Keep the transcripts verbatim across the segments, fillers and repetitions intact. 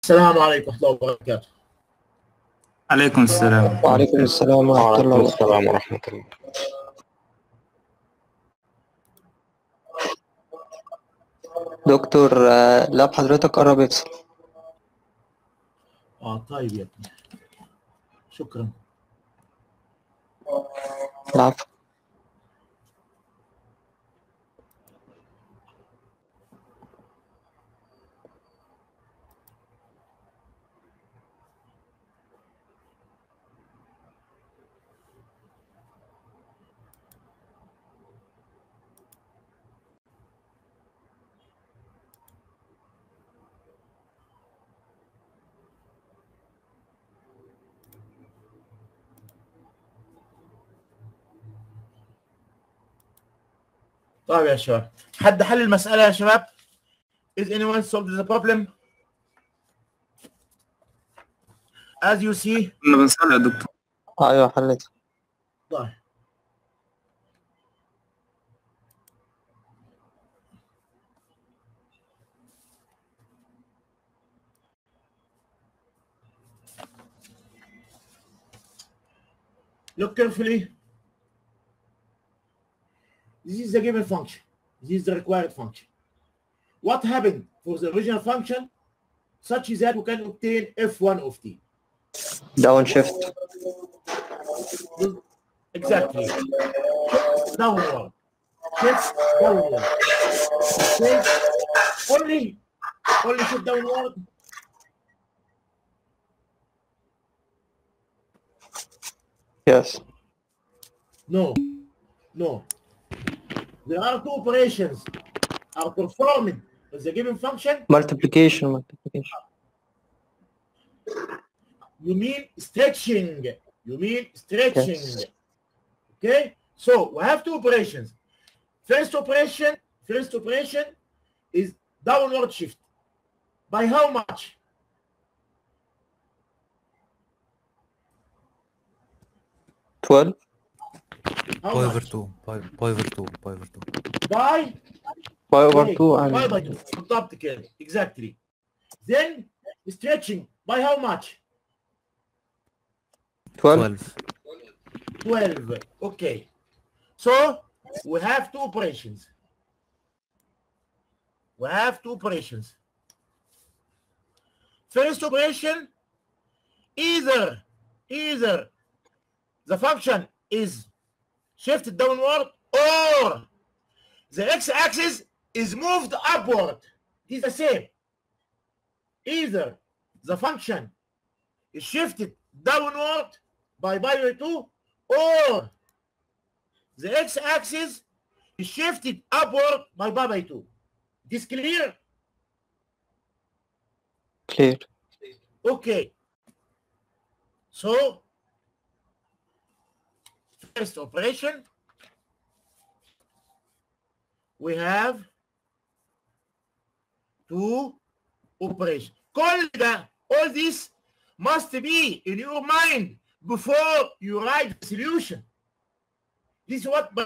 السلام عليكم ورحمة الله وبركاته. عليكم السلام. وعليكم السلام ورحمة الله وعليكم وبركاته. السلام ورحمة الله. دكتور آه، لاب حضرتك قرب يفصل. اه طيب يا ابني، شكرا. العفو. طيب يا شباب، حد حل المسألة يا شباب؟ Is anyone solved the problem? As you see. كنا بنسأل يا دكتور. ايوه حلت. طيب look carefully. This is the given function. This is the required function. What happened for the original function such that we can obtain f one of t? داون شيفت. Exactly. Shift downward. Shift downward. Okay. Only, only shift downward. Yes. No, no. There are two operations are performed with the given function. Multiplication. Multiplication. You mean stretching. You mean stretching. Yes. Okay. So we have two operations. First operation, first operation is downward shift. By how much? twelve. How باي much? اوفر اتنين باي باي اوفر اتنين باي اوفر اتنين By باي اوفر okay, two by by and two. بالضبط كده. Exactly. Then stretching by how much? twelve. اتناشر. twelve. Okay. So we have two operations. We have two operations. First operation, either either the function is shifted downward or the x-axis is moved upward. It is the same. Either the function is shifted downward by pi by two or the x-axis is shifted upward by pi by two. This clear? clear. Okay. So first operation, we have two operations. All the all this must be in your mind before you write the solution. This is what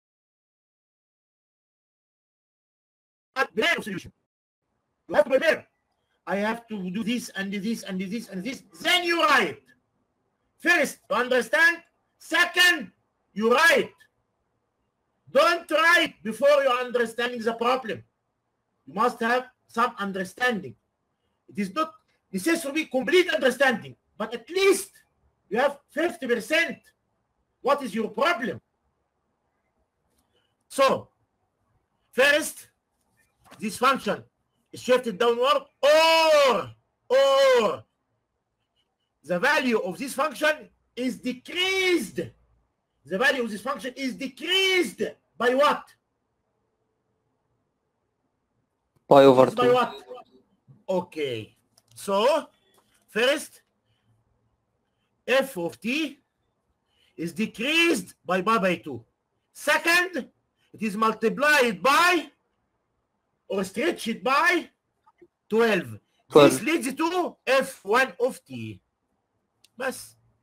prepare solution. You have to prepare. I have to do this and this and this and this. Then you write. First, to understand. Second, you write. Don't write before you understanding the problem. You must have some understanding. It is not necessarily complete understanding, but at least you have fifty percent. What is your problem? So, first, this function is shifted downward, or, or the value of this function is decreased. The value of this function is decreased by what? Pi over By two. what? Okay. So, first, f of t is decreased by pi by two. Second, it is multiplied by or stretched by twelve. twelve. This leads to f one of t. Bas.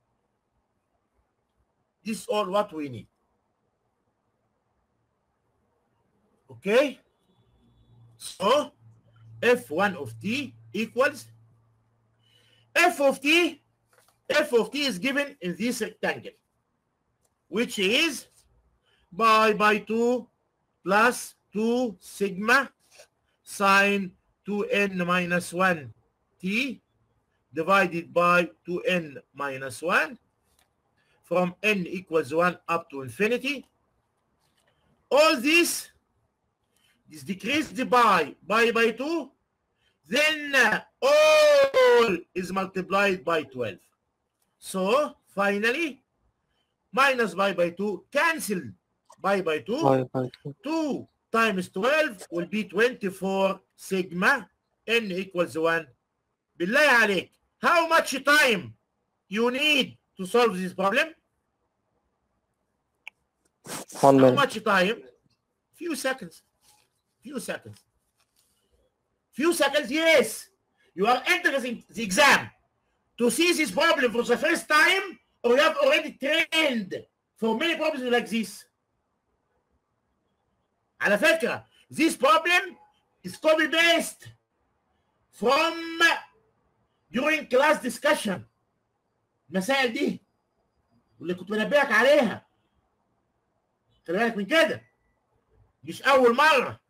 This is all what we need. Okay? So, f one of t equals f of t, f of t is given in this rectangle, which is pi by two plus two sigma sine two n minus one t divided by two n minus one from n equals one up to infinity. All this is decreased by pi by two, then uh, all is multiplied by twelve. So finally, minus pi by two cancel pi by two. Pi by two. two times twelve will be twenty-four sigma n equals one. بالله عليك, how much time you need to solve this problem? One How minute. much time? Few seconds. Few seconds. Few seconds, yes. You are entering the exam to see this problem for the first time, or you have already trained for many problems like this. على فكرة, this problem is copy based from during class discussion. المسائل دي واللي كنت بنبهك عليها. خلي بالك من كده. مش أول مرة.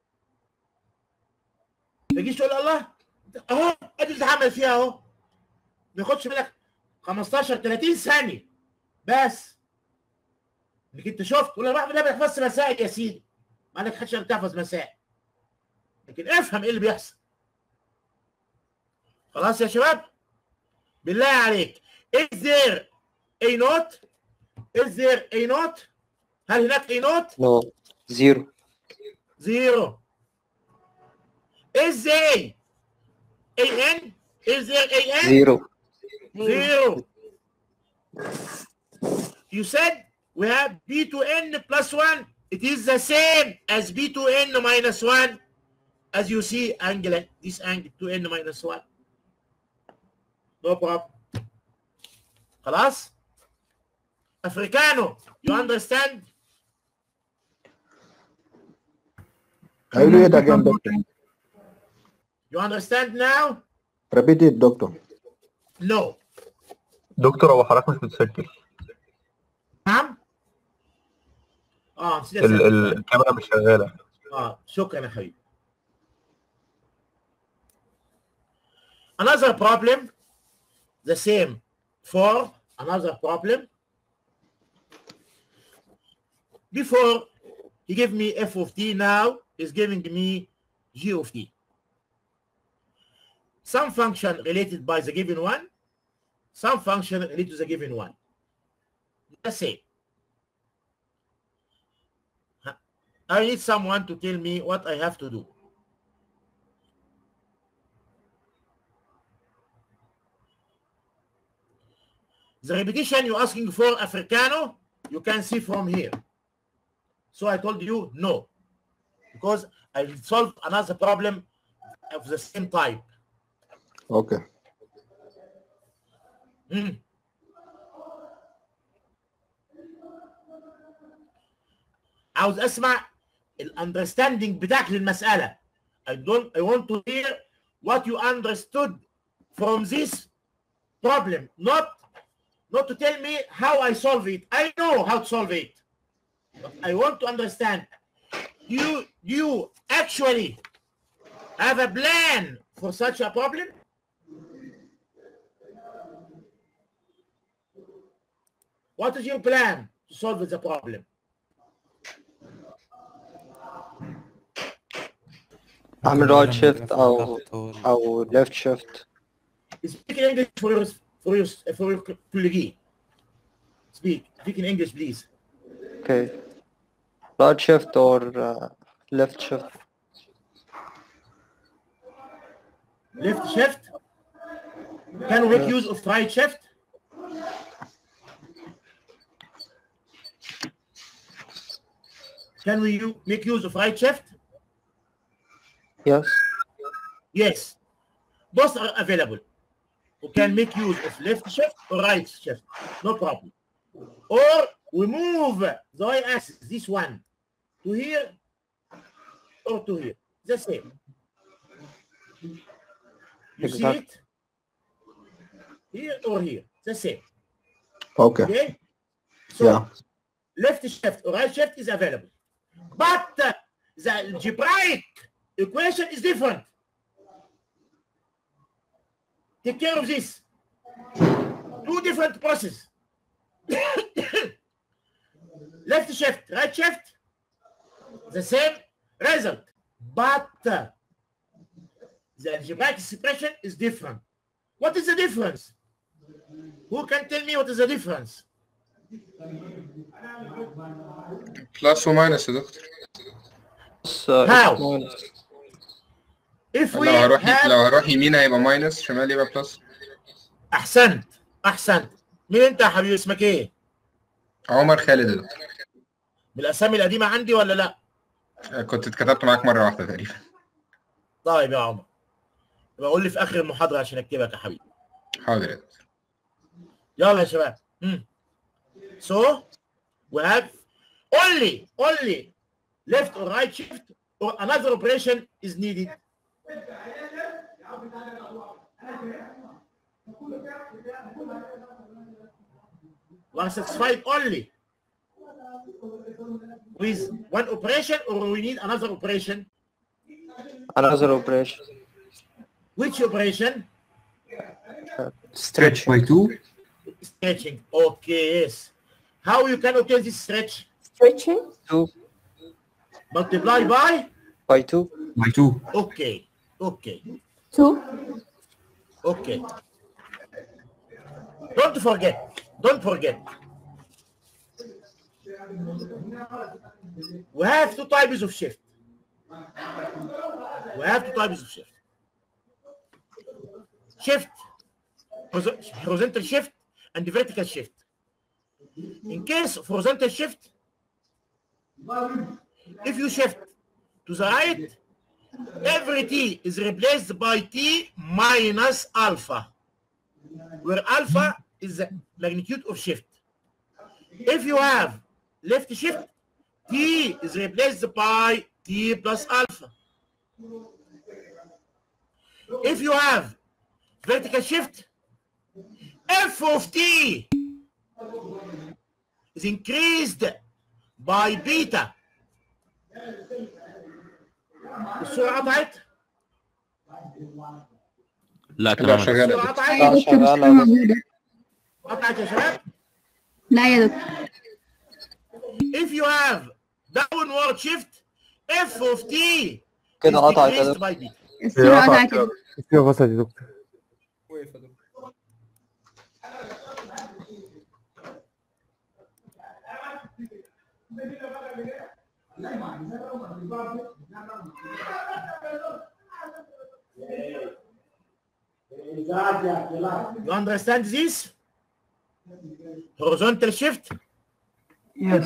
ما تجيش تقول الله أهو أدي اللي اتعمل فيها أهو. ما ياخدش منك خمستاشر تلاتين ثانية بس. إنك أنت شفت تقول أنا بعمل إيه؟ بحفظ مسائل يا سيدي. ما عندك حدش تحفظ مسائل. لكن افهم إيه اللي بيحصل. خلاص يا شباب؟ بالله عليك. Is there a note? Is there a note? هل هناك a note؟ No. Zero. Zero. Is there a n? Is there a n? Zero. Zero. You said we have b to n plus one. It is the same as b to n minus one. As you see, angle, this angle to n minus one. No problem. خلاص؟ Africano, you understand? I read it again, doctor. You understand now? Repeat it, doctor. No. دكتور هو حضرتك مش بتسجل. نعم؟ اه نسيت ال- أسأل. ال- الكاميرا مش شغالة. اه شكرا يا حبيبي. Another problem, the same for another problem. Before he gave me f of t, now is giving me g of t. Some function related by the given one, some function related to the given one. The same. I need someone to tell me what I have to do. The repetition you're asking for, Africano, you can see from here. So I told you no, because I will solve another problem of the same type. Okay. Mm. عاوز اسمع الاندرستاندينج بتاعك للمسألة. I don't I want to hear what you understood from this problem, not not to tell me how I solve it. I know how to solve it. But I want to understand. Do you, do you actually have a plan for such a problem? What is your plan to solve the problem? أعمل right shift أو أو left shift. Speak in English for your for your for your colleague. Speak. Speak in English, please. Okay. Right shift or uh, left shift. Left shift. Can we make use of right shift? Can we u- make use of right shift? Yes. Yes. Both are available. We can make use of left shift or right shift. No problem. Or we move the y-axis, this one, to here or to here. The same. You see Exactly. it? here or here, the same. Okay. Okay? So, Yeah. left shift or right shift is available. But uh, the algebraic equation is different. Take care of this. Two different processes. Left shift, right shift, the same result. But uh, the algebraic expression is different. What is the difference? Who can tell me what is the difference? بلس وماينس يا دكتور. بس آه، How? minus. If we لو هروح have لو هروح يمين هيبقى ماينس، شمال يبقى بلس. احسنت احسنت. مين انت يا حبيبي، اسمك ايه؟ عمر خالد يا دكتور. من الاسامي القديمه عندي ولا لا؟ كنت اتكتبت معاك مره واحده تقريبا. طيب يا عمر، يبقى قول لي في اخر المحاضره عشان اكتبك يا حبيبي. حاضر يا دكتور. يلا يا شباب. مم. So we have only only left or right shift or another operation is needed. We are satisfied only with one operation or we need another operation? Another operation. Which operation? Stretch by two. Stretching. Okay, yes. How you can obtain this stretch? Stretching Two Multiply by? by two. By two. Okay, okay, two. okay. Don't forget, don't forget. We have two types of shift. We have two types of shift. Shift, horizontal shift and vertical shift. In case of horizontal shift, if you shift to the right, every t is replaced by t minus alpha, where alpha is the magnitude of shift. If you have left shift, t is replaced by t plus alpha. If you have vertical shift, f of t is increased by beta. السرعة قطعت؟ لا لا تمام. شغال يا السرعة دكتور. قطعت؟ لا شغالة موجودة. قطعت يا شباب؟ لا يا دكتور. If you have downward shift, f of t كده is قطعت يا decreased دكتور. by beta. السرعة قطعت كده. كيف فصلت يا دكتور؟ You understand this? Horizontal shift? Yes.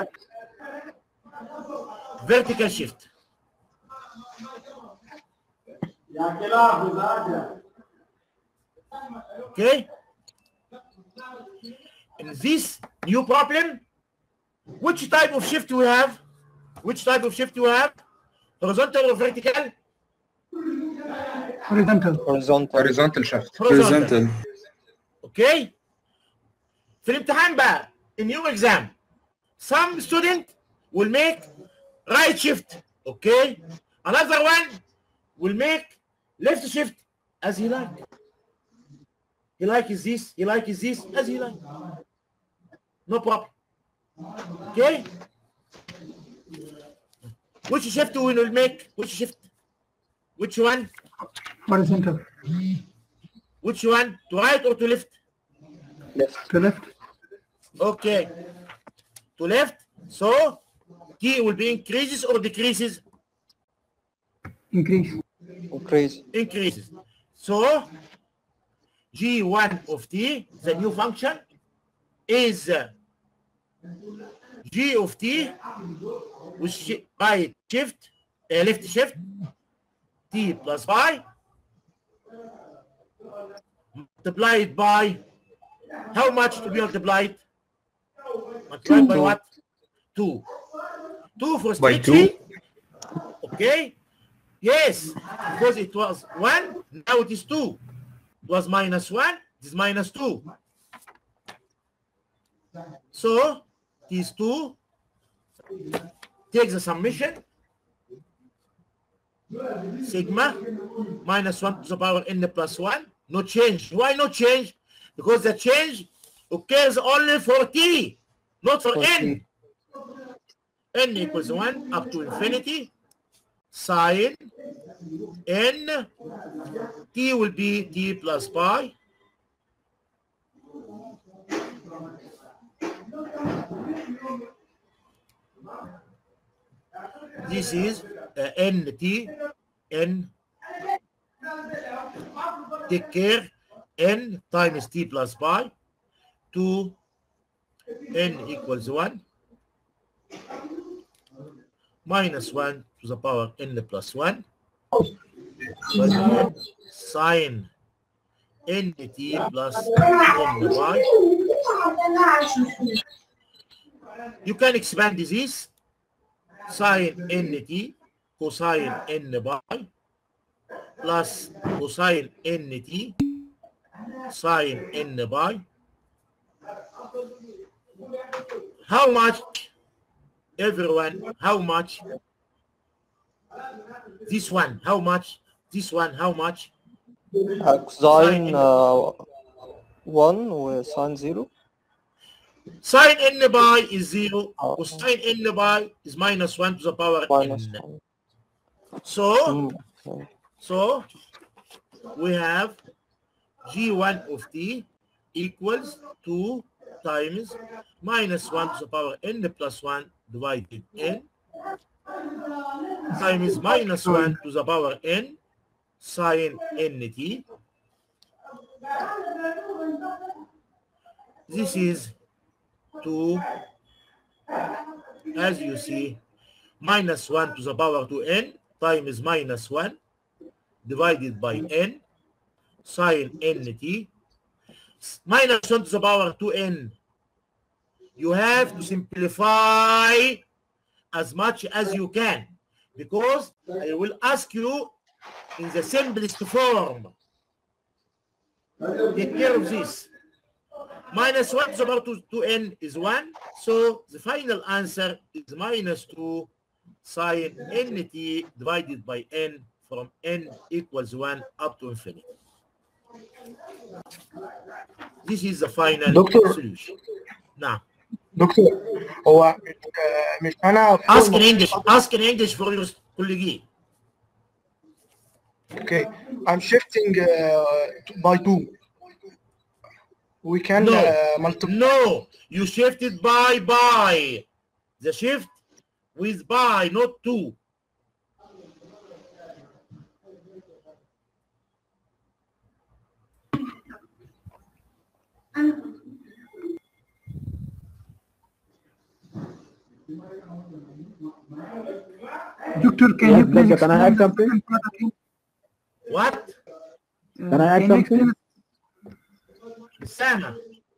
Vertical shift. Okay? In this new problem, which type of shift we have? Which type of shift you have? Horizontal or vertical? Horizontal. horizontal. هوريزونتال شيفت. Horizontal. Okay? في الامتحان بقى, in your exam, some student will make right shift, okay? Another one will make left shift as he like. He likes this, he likes this, as he like. No problem. Okay? Which shift we will make? Which shift? Which one? Horizontal. Which one? To right or to left? Left. To left. Okay. To left. So T will be increases or decreases? Increase. Increase. Increases. So G one of T, the new function, is uh, G of T, which right shift, uh, left shift, T plus phi, multiplied by, how much to be multiplied? Multiplied by what? Two. Two for By straight two? three. Okay. Yes, because it was one, now it is two. It was minus one, It is minus two. So these two take the summation. Sigma minus one to the power n plus one. No change. Why no change? Because the change occurs only for t, not for n. N equals one up to infinity. Sine n, t will be t plus pi. This is uh, nt, n, take care, n times t plus pi, two, n equals one, minus one to the power n plus one, sine nt plus n pi. You can expand this. Sine nt cosine n pi plus cosine nt sine n pi. How much, everyone? How much? This one, how much? This one, how much? Sine uh, one with sine zero. Sine n pi is zero. Cosine n pi is minus one to the power Minus n. one. So, Mm, okay. so we have g one of t equals two times minus one to the power n plus one divided n times minus one to the power n sine nt. This is two, as you see, minus one to the power two n times minus one divided by n sine nt. Minus one to the power two n. You have to simplify as much as you can, because I will ask you in the simplest form. Take care of this. Minus one to the power two n is one, so the final answer is minus two sine nt divided by n from n equals one up to infinity. This is the final Doctor. solution. Now, دكتور هو مش انا ask in English. Ask in English for your colleague. Okay, I'm shifting uh, by two. We can No. uh, multiply. No, you shifted by by. The shift with by, not two. Doctor, can Yes, you please doctor, can I add something? explain? What? Can I add Can you explain- Sama.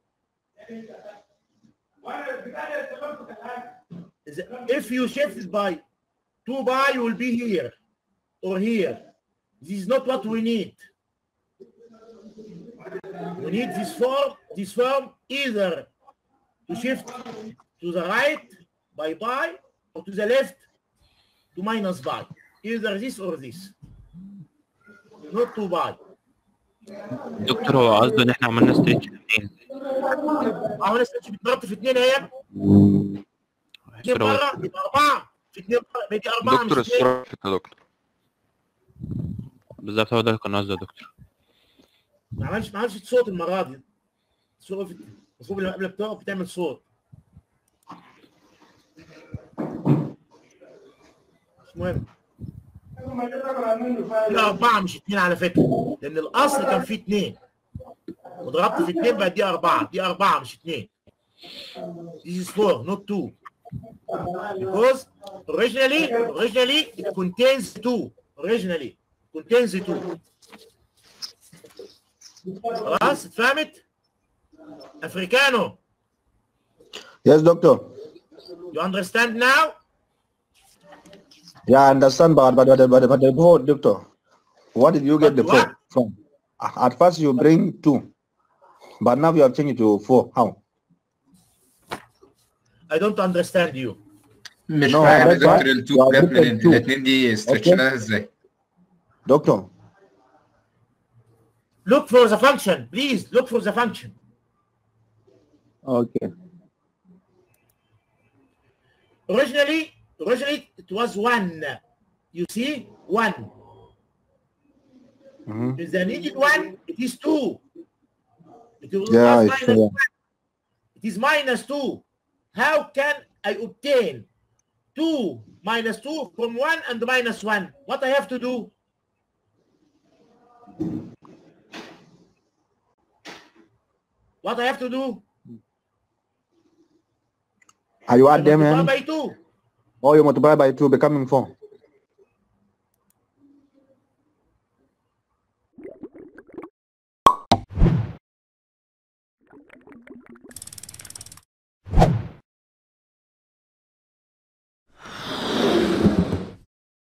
If you shift by two by, you will be here or here. This is not what we need. We need this form, this form either to shift to the right by by or to the left to minus by. Either this or this. Not two by. دكتور هو قصده ان احنا عملنا ستيتش اثنين. عملنا ستيتش بتضرب في اثنين اهي. اثنين دكتور هو بره يبقى اربعه في اثنين بره بيجي اربعه دكتور مش اثنين. الصورة يا دكتور. بالظبط هو ده اللي كان قصده يا دكتور. ما عملش ما عملش صوت المره دي. الصوره في المفروض لما قبل بتقف بتعمل صوت. مش مهم. دي اربعه مش اثنين على فكره، لان الاصل كان فيه اثنين. وضربت في اثنين بقى دي اربعه، دي اربعه مش اثنين. This is four, not two. Because originally, originally it contains two. Originally contains two. خلاص اتفهمت؟ افريكانو. Yes, doctor. You understand now? Yeah, I understand, but but but but, but the whole doctor, what did you get But the what? point from? At first, you bring two, But now you have changed it to four. How? I don't understand you. مش No, فاهم يا that's right. دكتور التو You are جت different منين؟ too. الاثنين دي استرتشناها ازاي؟ Doctor. Look for the function, please. Look for the function. Okay. Originally, originally it was one. You see, one. Mhm. If the needed one, it is two. It was Yeah, minus it's true. one. It is minus two. How can I obtain two minus two from one and minus one? What I have to do? What I have to do? Are you add them Multiply in? by two. Or you multiply by two, becoming four.